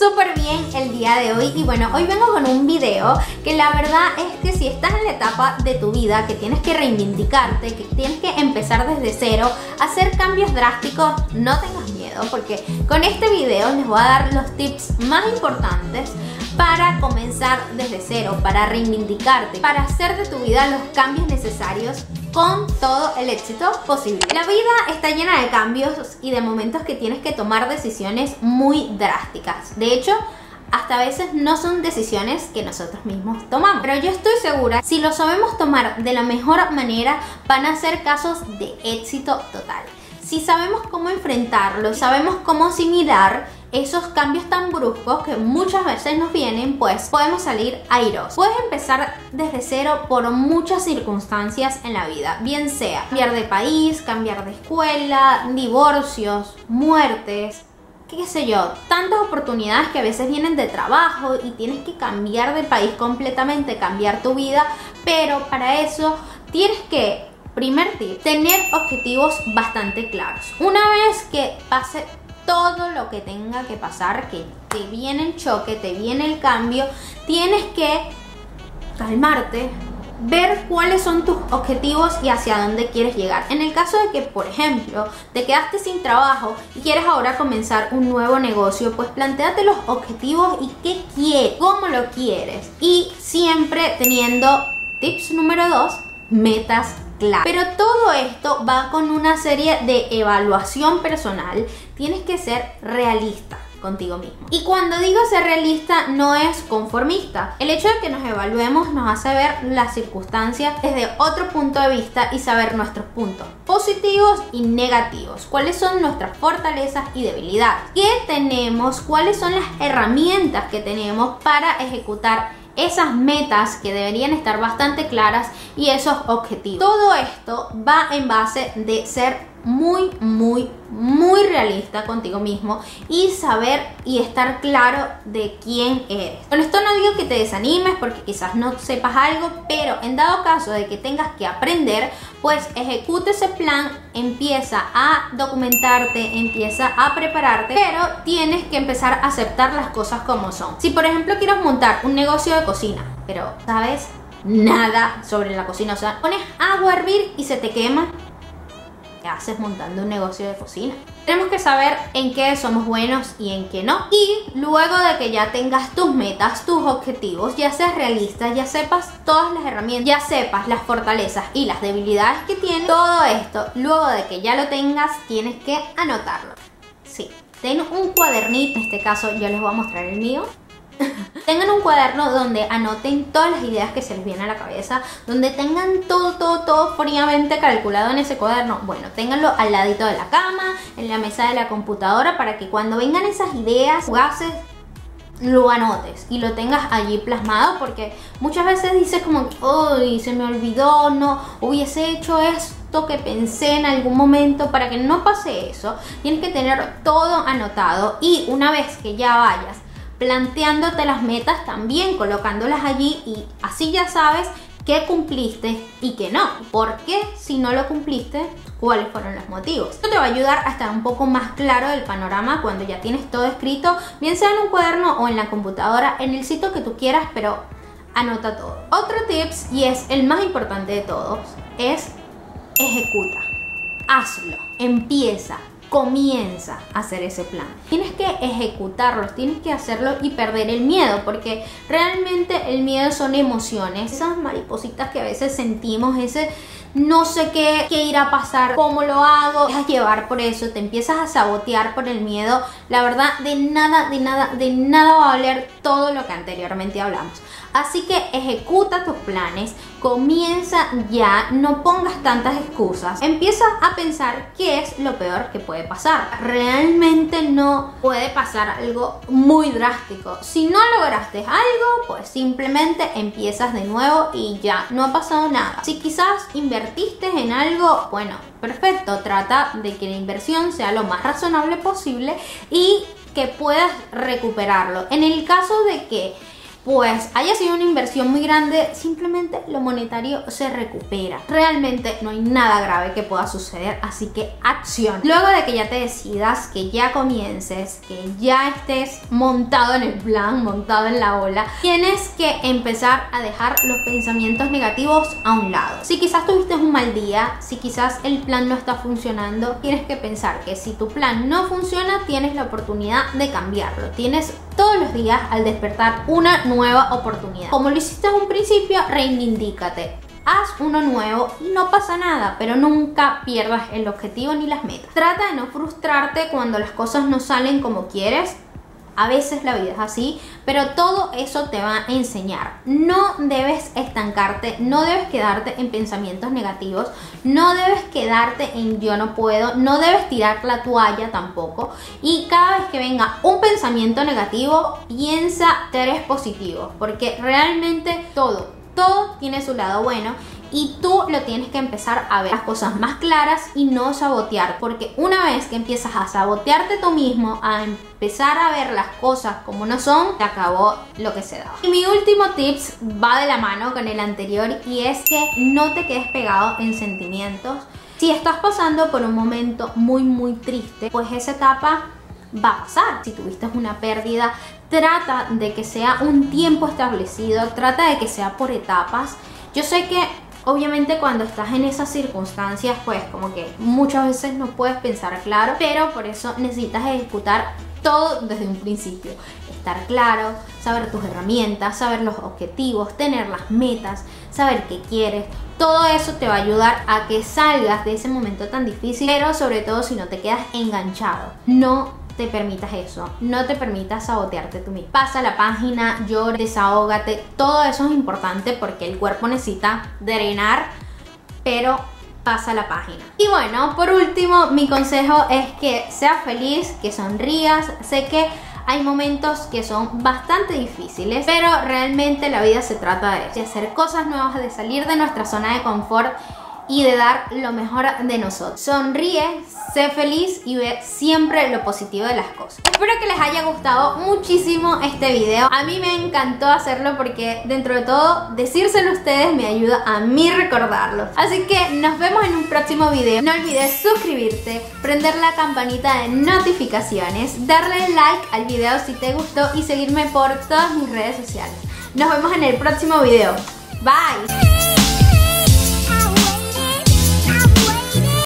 súper bien el día de hoy. Y bueno, hoy vengo con un video que la verdad es que si estás en la etapa de tu vida que tienes que reivindicarte, que tienes que empezar desde cero, hacer cambios drásticos, no tengas miedo, porque con este video les voy a dar los tips más importantes para comenzar desde cero, para reivindicarte, para hacer de tu vida los cambios necesarios con todo el éxito posible. La vida está llena de cambios y de momentos que tienes que tomar decisiones muy drásticas. De hecho, hasta a veces no son decisiones que nosotros mismos tomamos. Pero yo estoy segura, si lo sabemos tomar de la mejor manera, van a ser casos de éxito total. Si sabemos cómo enfrentarlo, sabemos cómo asimilar esos cambios tan bruscos que muchas veces nos vienen, pues podemos salir airosos. Puedes empezar desde cero por muchas circunstancias en la vida, bien sea cambiar de país, cambiar de escuela, divorcios, muertes, qué sé yo, tantas oportunidades que a veces vienen de trabajo y tienes que cambiar de país completamente, cambiar tu vida, pero para eso tienes que, primer tip, tener objetivos bastante claros. Una vez que pase todo lo que tenga que pasar, que te viene el choque, te viene el cambio, tienes que calmarte, ver cuáles son tus objetivos y hacia dónde quieres llegar. En el caso de que, por ejemplo, te quedaste sin trabajo y quieres ahora comenzar un nuevo negocio, pues plantéate los objetivos y qué quieres, cómo lo quieres, y siempre teniendo, tips número 2, metas claras. Pero todo esto va con una serie de evaluación personal. Tienes que ser realista contigo mismo. Y cuando digo ser realista, no es conformista. El hecho de que nos evaluemos nos hace ver las circunstancias desde otro punto de vista y saber nuestros puntos positivos y negativos. Cuáles son nuestras fortalezas y debilidades. ¿Qué tenemos? ¿Cuáles son las herramientas que tenemos para ejecutar esas metas que deberían estar bastante claras y esos objetivos? Todo esto va en base de ser muy realista contigo mismo y saber y estar claro de quién eres. Con esto no digo que te desanimes porque quizás no sepas algo, pero en dado caso de que tengas que aprender, pues ejecuta ese plan, empieza a documentarte, empieza a prepararte, pero tienes que empezar a aceptar las cosas como son. Si por ejemplo quieres montar un negocio de cocina, pero sabes nada sobre la cocina, o sea, pones agua a hervir y se te quema, ¿qué haces montando un negocio de cocina? Tenemos que saber en qué somos buenos y en qué no. Y luego de que ya tengas tus metas, tus objetivos, ya seas realista, ya sepas todas las herramientas, ya sepas las fortalezas y las debilidades que tienes, todo esto, luego de que ya lo tengas, tienes que anotarlo. Sí, ten un cuadernito, en este caso yo les voy a mostrar el mío. Tengan un cuaderno donde anoten todas las ideas que se les vienen a la cabeza, donde tengan todo fríamente calculado en ese cuaderno. Bueno, ténganlo al ladito de la cama, en la mesa de la computadora, para que cuando vengan esas ideas fugaces lo anotes y lo tengas allí plasmado, porque muchas veces dices como, uy, se me olvidó, no hubiese hecho esto que pensé en algún momento. Para que no pase eso, tienes que tener todo anotado, y una vez que ya vayas planteándote las metas, también colocándolas allí, y así ya sabes qué cumpliste y qué no. Porque si no lo cumpliste, cuáles fueron los motivos. Esto te va a ayudar a estar un poco más claro del panorama cuando ya tienes todo escrito, bien sea en un cuaderno o en la computadora, en el sitio que tú quieras, pero anota todo. Otro tips, y es el más importante de todos, es ejecuta. Hazlo, empieza, comienza a hacer ese plan. Tienes que ejecutarlo, tienes que hacerlo y perder el miedo, porque realmente el miedo son emociones, esas maripositas que a veces sentimos, ese no sé qué irá a pasar, cómo lo hago, te dejas llevar por eso, te empiezas a sabotear por el miedo. La verdad, de nada va a valer todo lo que anteriormente hablamos. Así que ejecuta tus planes, comienza ya, no pongas tantas excusas, empieza a pensar qué es lo peor que puede pasar. Realmente no puede pasar algo muy drástico. Si no lograste algo, pues simplemente empiezas de nuevo y ya, no ha pasado nada. Si quizás invertiste en algo, bueno, perfecto, trata de que la inversión sea lo más razonable posible y que puedas recuperarlo. En el caso de que pues haya sido una inversión muy grande, simplemente lo monetario se recupera. Realmente no hay nada grave que pueda suceder, así que acción. Luego de que ya te decidas, que ya comiences, que ya estés montado en el plan, montado en la ola, tienes que empezar a dejar los pensamientos negativos a un lado. Si quizás tuviste un mal día, si quizás el plan no está funcionando, tienes que pensar que si tu plan no funciona, tienes la oportunidad de cambiarlo. Tienes todos los días al despertar una nueva oportunidad. Como lo hiciste en un principio, reivindícate. Haz uno nuevo y no pasa nada, pero nunca pierdas el objetivo ni las metas. Trata de no frustrarte cuando las cosas no salen como quieres. A veces la vida es así, pero todo eso te va a enseñar. No debes estancarte, no debes quedarte en pensamientos negativos, no debes quedarte en yo no puedo, no debes tirar la toalla tampoco. Y cada vez que venga un pensamiento negativo, piensa 3 positivos, porque realmente todo tiene su lado bueno. Y tú lo tienes que empezar a ver las cosas más claras y no sabotear, porque una vez que empiezas a sabotearte tú mismo, a empezar a ver las cosas como no son, te acabó lo que se daba. Y mi último tips va de la mano con el anterior, y es que no te quedes pegado en sentimientos. Si estás pasando por un momento muy triste, pues esa etapa va a pasar. Si tuviste una pérdida, trata de que sea un tiempo establecido, trata de que sea por etapas. Yo sé que obviamente cuando estás en esas circunstancias, pues como que muchas veces no puedes pensar claro, pero por eso necesitas ejecutar todo desde un principio. Estar claro, saber tus herramientas, saber los objetivos, tener las metas, saber qué quieres. Todo eso te va a ayudar a que salgas de ese momento tan difícil, pero sobre todo si no te quedas enganchado. No te permitas eso, no te permitas sabotearte tú mismo. Pasa la página, llora, desahógate, todo eso es importante porque el cuerpo necesita drenar, pero pasa la página. Y bueno, por último, mi consejo es que seas feliz, que sonrías. Sé que hay momentos que son bastante difíciles, pero realmente la vida se trata de hacer cosas nuevas, de salir de nuestra zona de confort y de dar lo mejor de nosotros. Sonríe, sé feliz y ve siempre lo positivo de las cosas. Espero que les haya gustado muchísimo este video. A mí me encantó hacerlo porque dentro de todo decírselo a ustedes me ayuda a mí recordarlo. Así que nos vemos en un próximo video. No olvides suscribirte, prender la campanita de notificaciones, darle like al video si te gustó y seguirme por todas mis redes sociales. Nos vemos en el próximo video. Bye.